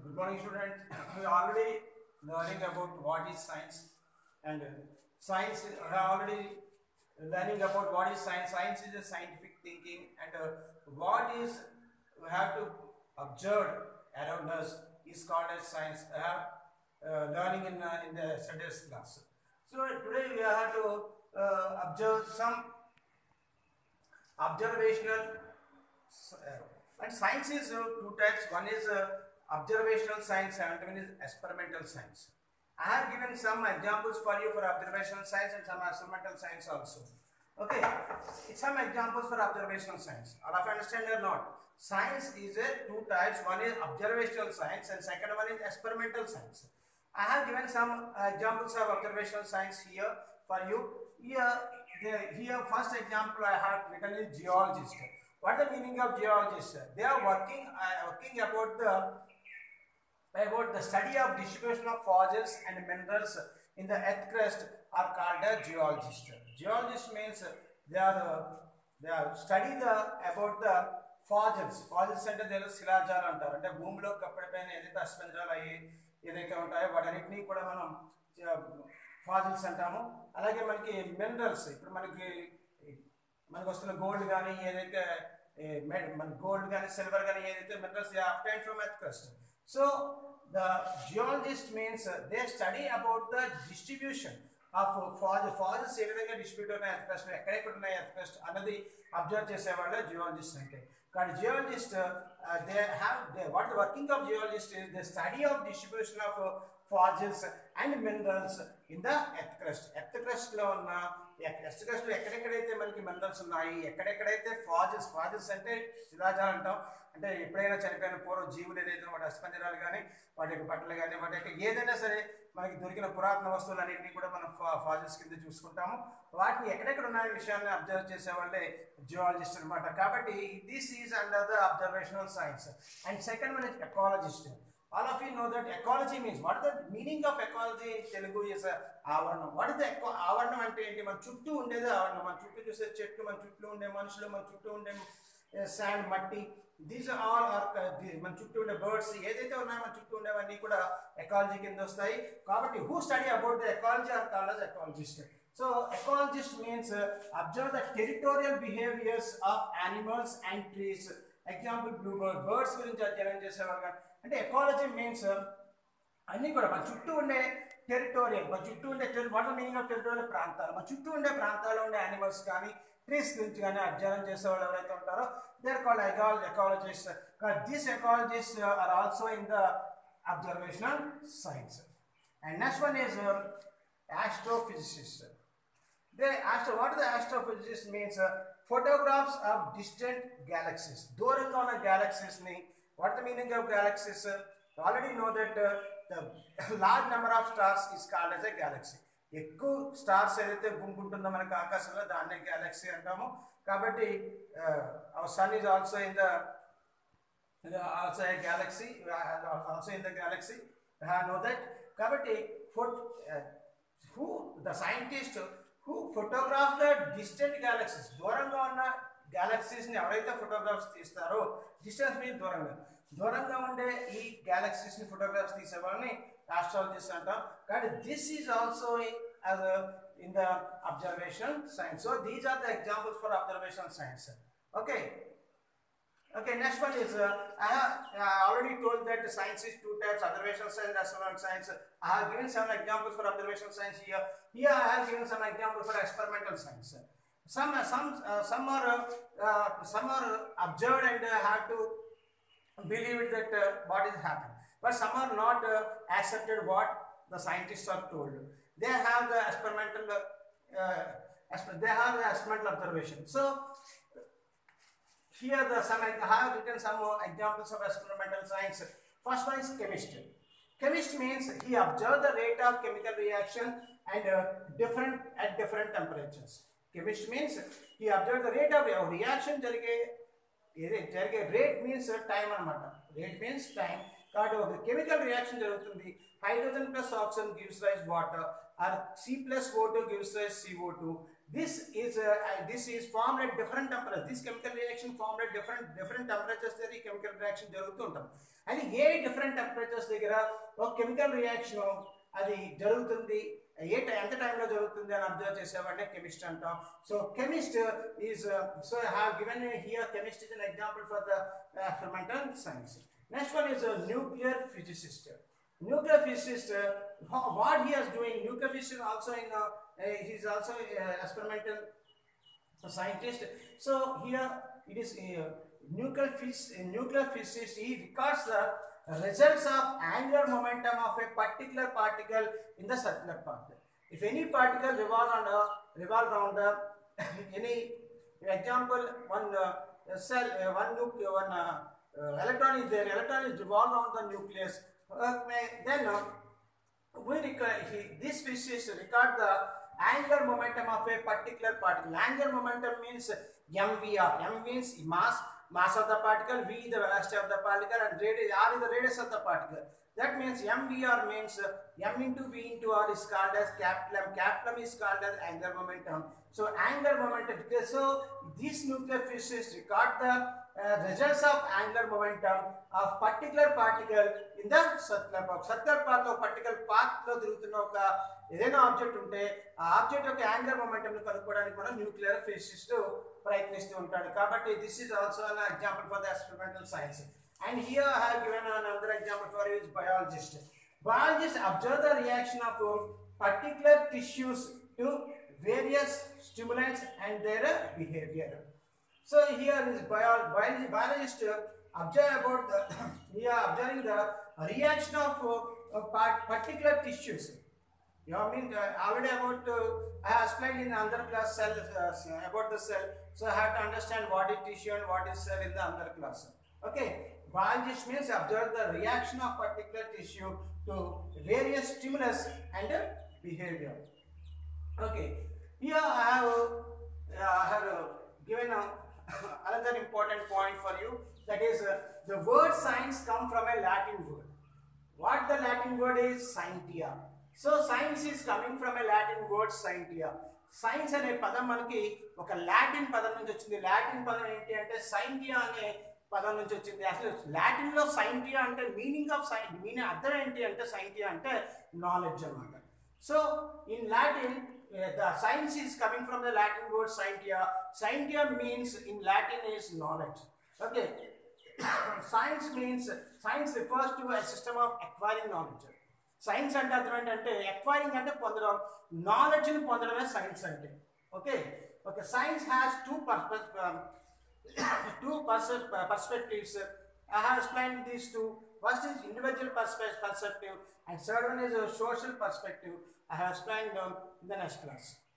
Good morning, students. We are already learning about what is science, and science. We are already learning about what is science. Science is a scientific thinking, and what is we have to observe around us is called as science. I have learning in the studies class. So today we have to observe some observational and science is two types. One is observational science and one is experimental science. I have given some examples for you for observational science and some experimental science also. Okay, some examples for observational science. All of you understand or not? Science is two types. One is observational science and second one is experimental science. I have given some examples of observational science here for you. Here first example I have written is geologist. What is the meaning of geologist? They are working about the study of distribution of fossils and minerals in the earth crust are called a geologist. Geologist means they are study about the fossils. Fossils అంటే తెలుసు శిలాజాలు అంటారు. అంటే భూమిలో కప్పడిపోయిన ఏదైతే అస్థిపంజరాలు అయ్యి ఏదైతే ఉంటాయో వాటన్నిటినీ కూడా మనం ఫాజిల్స్ అంటాము. అలాగే మనకి మినరల్స్ ఇప్పుడు మనకి వస్తున్న గోల్డ్ కానీ ఏదైతే మన గోల్డ్ కానీ సిల్వర్ కానీ ఏదైతే minerals obtain from earth crust. So the geologist means they study about the distribution of fossils ఏ విధంగా డిస్ట్రిబ్యూట్ ఉన్నాయి ఎర్త్ క్రస్ట్, ఎక్కడెక్కడ ఉన్నాయి ఎర్త్ క్రస్ట్ అన్నది అబ్జర్వ్ చేసేవాళ్ళే జియాలజిస్ట్ అంటే. కానీ geologist what the working of geologist is the study of distribution of fossils and minerals in the earth crust. Earth crust లో ఉన్న ఎర్త్ క్రస్ట్ లో ఎక్కడెక్కడైతే మనకి మినరల్స్ ఉన్నాయి, ఎక్కడెక్కడైతే ఫాజిల్స్ అంటే శిలాజాలు అంటాం. అంటే ఎప్పుడైనా చనిపోయిన పూర్వ జీవులు ఏదైతే వాటి అస్థిపంజరాలు కానీ వాటి యొక్క బట్టలు కానీ వాటి యొక్క ఏదైనా సరే మనకి దొరికిన పురాతన వస్తువులు అన్నింటినీ కూడా మనం ఫాజిల్స్ కింద చూసుకుంటాము. వాటిని ఎక్కడెక్కడ ఉన్న విషయాన్ని అబ్జర్వ్ చేసే వాళ్ళే జియాలజిస్ట్ అనమాట. కాబట్టి this is under the observational science. And second one is ecologist. All of you know that ecology means, what is the meaning of ecology in Telugu is ఆవరణం. వాట్ ఇస్ ద ఆవరణం అంటే ఏంటి? మన చుట్టూ ఉండేది ఆవరణం. మన చుట్టూ చూసే చెట్లు, మన చుట్టూ ఉండే మనుషులు, మన చుట్టూ ఉండే శాండ్, మట్టి, దీస్ ఆల్ ఆర్ మన చుట్టూ ఉండే బర్డ్స్ ఏదైతే ఉన్నాయో మన చుట్టూ ఉండేవన్నీ కూడా ఎకాలజీ కింద వస్తాయి. కాబట్టి who study about the ecology are called as ecologist. So ecologist means observe the territorial behaviors of animals and trees. Example bluebird, birds గురించి అధ్యయనం చేసేవారు. అంటే ఎకాలజీ మీన్స్ అన్నీ కూడా మన చుట్టూ ఉండే టెరిటోరియల్, మన చుట్టూ ఉండే వాట్ మీనింగ్ ఆఫ్ టెరిటోరియల్ ప్రాంతాలు, మన చుట్టూ ఉండే ప్రాంతాల్లో ఉండే యానిమల్స్ కానీ ట్రీస్ గురించి కానీ అధ్యయనం చేసేవాళ్ళు ఎవరైతే ఉంటారో they are called ecologist. These ecologist are also in the observational science. And next one is astrophysicist. What the astrophysicist means? Photographs of distant galaxies. దూరంగా ఉన్న galaxies ని, what the meaning of galaxies? You already know that the large number of stars is called as a galaxy. ఎక్కువ stars ఏదైతే గుంపుంటుందో మనకి ఆకాశంలో దాన్నే galaxy అంటాము. కాబట్టి our sun is also in the also a galaxy, also in the galaxy. Know that. కాబట్టి who the scientist who photograph the distant galaxies, దూరంగా ఉన్న galaxies ని ఎవరైతే ఫోటోగ్రాఫ్స్ తీస్తారో, డిస్టెన్స్ మీన్ దూరంగా ఉండే ఈ galaxies ని ఫోటోగ్రాఫ్స్ తీసే వాళ్ళని ఆస్ట్రాలజిస్ట్ అంటాం. కానీ this is also in the observational science. So these are the examples for observational science. Okay, next one is I already told that science is two types: observational science and experimental science. I have given some examples for observational science here. I have given some examples for experimental science. Some are observed and have to believe it that what is happening, but some are not accepted what the scientists are told. They have the experimental observation. So here I have written some examples of experimental science. First one is chemist. Chemist means he observed the rate of chemical reaction and different temperatures. Chemist means he observed the rate of reaction జరిగే rate means time అనమాట. Rate means time. కాబట్టి ఒక chemical reaction జరుగుతుంది. Hydrogen plus oxygen gives rise water, or C plus O2 gives rise CO2. this is formed at different temperatures. This chemical reaction formed at different temperatures. There is chemical reaction జరుగుతూ ఉంటుంది. And A different temperatures దగ్గర ఒక chemical reaction అది జరుగుతుంది, ఎంత టైంలో జరుగుతుంది అని అబ్జర్వ్ చేసేవాడిని కెమిస్ట్ అంటాం. So chemist is so I have given here chemist is an example for the experimental science. Next one is a nuclear physicist. Nuclear physicist, what he is doing, nuclear physicist also he is also experimental scientist. So here it is nuclear physicist, he records the results of angular momentum of a particular particle in the circular path. If any particle revolve around any example, one cell, one electron is there, electron is revolved around the nucleus, then this physicist record the angular momentum of a particular particle. Angular momentum means mvr. M means mass of the particle, v the velocity of the particle, and r is the radius of the particle. That means mvr means m into v into r is called as capital M. Capital M is called as angular momentum. So angular momentum. So this nuclear physicist record the results of angular momentum of particular particle in the circular path. Circular path లో particular path లో తిరుగుతున్న ఒక ఏదైనా object ఉంటే ఆ object యొక్క angular momentum ని కనుక్కోవడానికి మనం న్యూక్లియర్ ఫిజిసిస్ట్ ప్రయత్నిస్తూ ఉంటాడు. కాబట్టి this is also an example for the experimental science. And here I have given another example for you is biologist. Biologists observe the reaction of particular tissues to various stimulants and their behavior. So here is biologist observe about observing the reaction of particular tissues. You have been already about I have explained in another class cell about the cell. So I have to understand what is tissue and what is cell in the other class. Okay. Biologist means observe the reaction of particular tissue to various stimulus and behavior. Okay, here I have given another important point for you, that is the word science come from a Latin word. What the Latin word is? Scientia. So science is coming from a Latin word scientia. Science అనే పదం మనకి ఒక Latin పదం నుంచి వచ్చింది. Latin పదం ఏంటి అంటే సైంటియా అనే పదం నుంచి వచ్చింది. అసలు లాటిన్ లో సైంటియా అంటే మీనింగ్ ఆఫ్ సైన్స్, మీనింగ్ అర్థం ఏంటి అంటే సైంటియా అంటే నాలెడ్జ్ అన్నమాట. So in Latin the science is coming from the Latin word scientia. Scientia means in Latin is knowledge. Okay. Science means, science refers to a system of acquiring knowledge. Science అంటే అర్థం ఏంటంటే acquiring అంటే పొందడం, knowledge ని పొందడమే science అంటే. Okay. Okay. Science has two perspectives. I have explained these two. First is individual perspective and third one is a social perspective. I have explained in the next class.